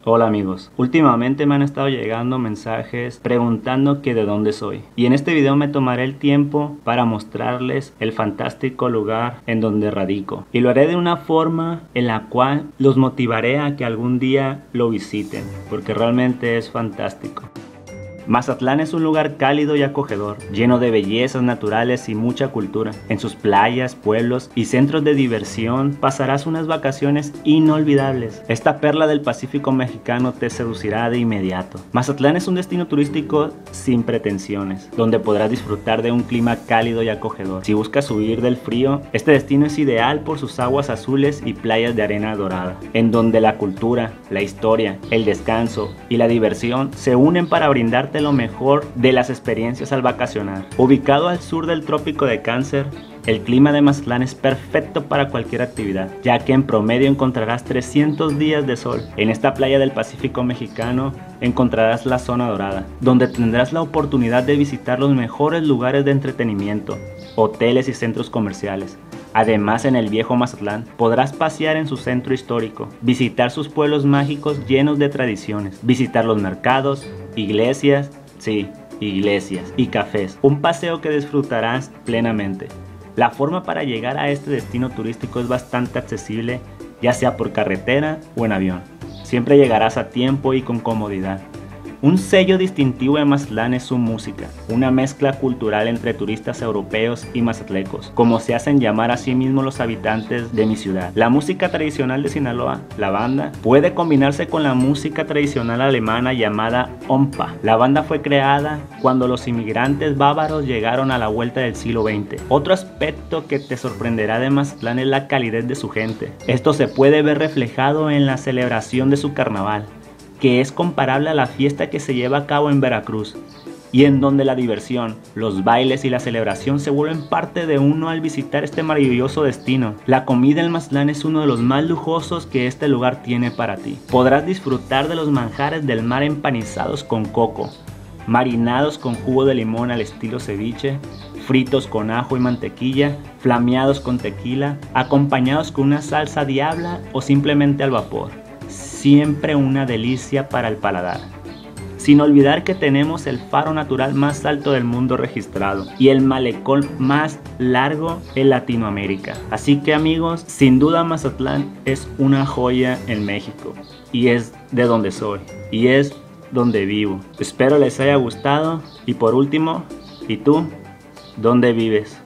Hola amigos, últimamente me han estado llegando mensajes preguntando que de dónde soy, y en este video me tomaré el tiempo para mostrarles el fantástico lugar en donde radico, y lo haré de una forma en la cual los motivaré a que algún día lo visiten, porque realmente es fantástico. Mazatlán es un lugar cálido y acogedor, lleno de bellezas naturales y mucha cultura. En sus playas, pueblos y centros de diversión pasarás unas vacaciones inolvidables. Esta perla del Pacífico mexicano te seducirá de inmediato. Mazatlán es un destino turístico sin pretensiones, donde podrás disfrutar de un clima cálido y acogedor. Si buscas huir del frío, este destino es ideal por sus aguas azules y playas de arena dorada, en donde la cultura, la historia, el descanso y la diversión se unen para brindarte lo mejor de las experiencias al vacacionar. Ubicado al sur del trópico de Cáncer, el clima de Mazatlán es perfecto para cualquier actividad, ya que en promedio encontrarás 300 días de sol. En esta playa del Pacífico mexicano encontrarás la zona dorada, donde tendrás la oportunidad de visitar los mejores lugares de entretenimiento, hoteles y centros comerciales. Además, en el viejo Mazatlán podrás pasear en su centro histórico, visitar sus pueblos mágicos llenos de tradiciones, visitar los mercados, iglesias y cafés. Un paseo que disfrutarás plenamente. La forma para llegar a este destino turístico es bastante accesible, ya sea por carretera o en avión. Siempre llegarás a tiempo y con comodidad. Un sello distintivo de Mazatlán es su música, una mezcla cultural entre turistas europeos y mazatlecos, como se hacen llamar a sí mismos los habitantes de mi ciudad. La música tradicional de Sinaloa, la banda, puede combinarse con la música tradicional alemana llamada Ompa. La banda fue creada cuando los inmigrantes bávaros llegaron a la vuelta del siglo XX. Otro aspecto que te sorprenderá de Mazatlán es la calidez de su gente. Esto se puede ver reflejado en la celebración de su carnaval, que es comparable a la fiesta que se lleva a cabo en Veracruz, y en donde la diversión, los bailes y la celebración se vuelven parte de uno al visitar este maravilloso destino. La comida en Mazatlán es uno de los más lujosos que este lugar tiene para ti. Podrás disfrutar de los manjares del mar empanizados con coco, marinados con jugo de limón al estilo ceviche, fritos con ajo y mantequilla, flameados con tequila, acompañados con una salsa diabla o simplemente al vapor. Siempre una delicia para el paladar. Sin olvidar que tenemos el faro natural más alto del mundo registrado y el malecón más largo en Latinoamérica. Así que amigos, sin duda Mazatlán es una joya en México, y es de donde soy, y es donde vivo. Espero les haya gustado, y por último, ¿y tú? ¿Dónde vives?